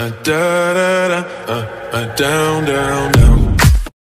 da da da, down, down, down.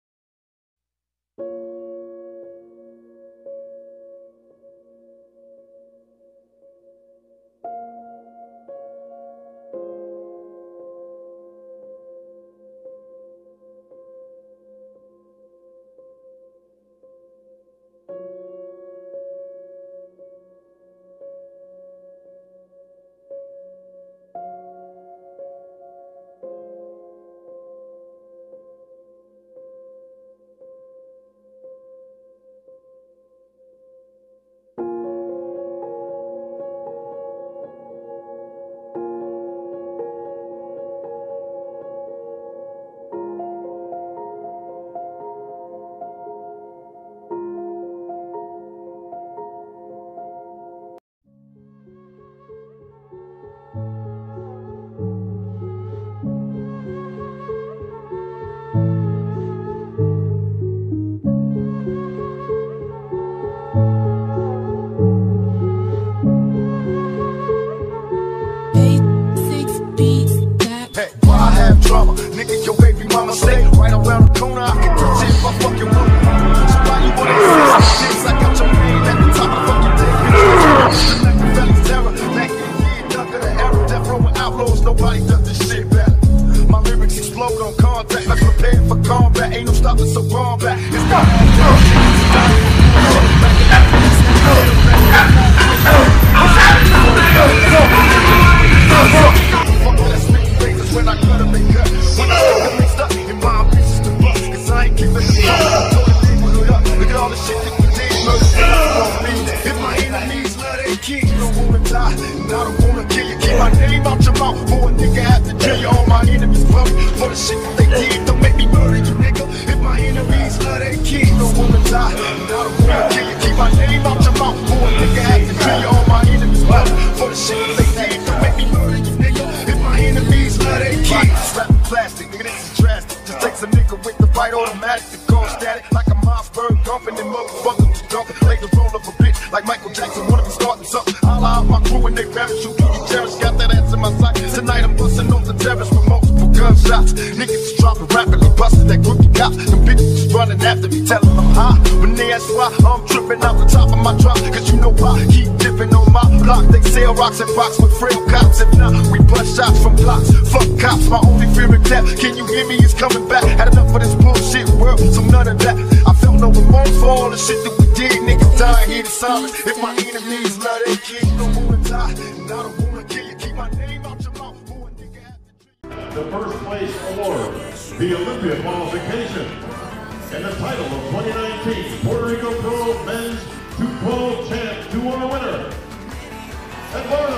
Drama, nigga, your baby mama stay right around the corner. I can touch it if I fucking want. So why you wanna see this? I got your name at the top of fucking thing. Like the Valley's terror, back in the year, dunk of the era. Death row with outlaws, nobody does this shit better. My lyrics explode on contact, like prepared for combat. Ain't no stopping, so wrong back. It's not when I cut them, they cut. When I stick them, they stuck. And my bitches to bust. Cause I ain't keeping the fuck. Told the neighborhood up. Look at all the shit that we did. Murder on me. If my enemies love they kid, you don't wanna die. And I don't wanna kill you. Keep my name out your mouth. For a nigga have to tell you all my enemies love me. For the shit that they did, don't make me murder you, nigga. If my enemies love they kid, you don't wanna die. And I don't wanna kill you. Keep my name out your mouth. For a nigga have to tell you all my enemies love me. For the shit that they did, don't make me murder you, nigga. If my enemies love they kid. Slap plastic, nigga, this is drastic. Just takes a nigga with the right automatic to cause static. Like a Mossberg dumping and motherfuckers to dump. Lay the roll of a bitch like Michael Jackson. Wanna be starting something. I'll out my crew and they parachute. You cherish, got that ass in my sight. Tonight I'm busting off the terrace with multiple gunshots. Niggas is dropping rapidly, busting that groupie cops. Them bitches is running after me, telling them high. When they ask why, I'm tripping out the top of my drop. Cause you know why, keep dipping on my block. They sell rocks and box with frail cops. If not, we bust shots from blocks. Fuck cops, my only fear of death. Can you hear me? It's coming back. Had enough of this bullshit world, so none of that. I felt no remorse for all the shit that we did. Niggas dying here to silence. If my enemies love their kids, you don't wanna die. And I don't wanna kill you. Keep my name out your mouth. For a nigga have to the first place award, the Olympia qualification, and the title of 2019 Puerto Rico Pro Men's 212 Champ 2 winner. And